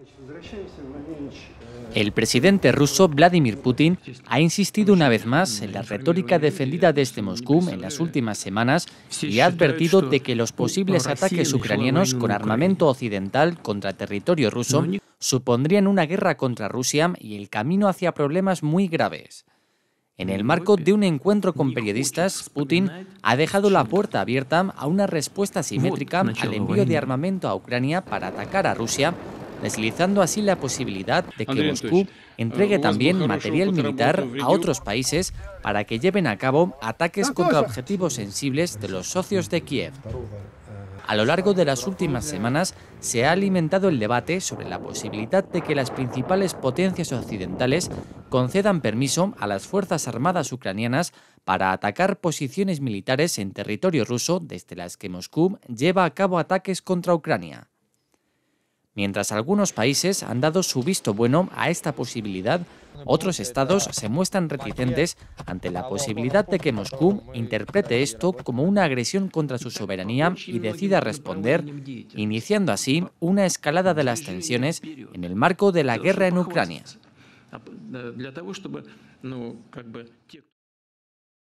El presidente ruso Vladimir Putin ha insistido una vez más en la retórica defendida desde Moscú en las últimas semanas y ha advertido de que los posibles ataques ucranianos con armamento occidental contra territorio ruso supondrían una guerra contra Rusia y el camino hacia problemas muy graves. En el marco de un encuentro con periodistas, Putin ha dejado la puerta abierta a una respuesta simétrica al envío de armamento a Ucrania para atacar a Rusia, deslizando así la posibilidad de que Moscú entregue también material militar a otros países para que lleven a cabo ataques contra objetivos sensibles de los socios de Kiev. A lo largo de las últimas semanas se ha alimentado el debate sobre la posibilidad de que las principales potencias occidentales concedan permiso a las Fuerzas Armadas ucranianas para atacar posiciones militares en territorio ruso desde las que Moscú lleva a cabo ataques contra Ucrania. Mientras algunos países han dado su visto bueno a esta posibilidad, otros estados se muestran reticentes ante la posibilidad de que Moscú interprete esto como una agresión contra su soberanía y decida responder, iniciando así una escalada de las tensiones en el marco de la guerra en Ucrania.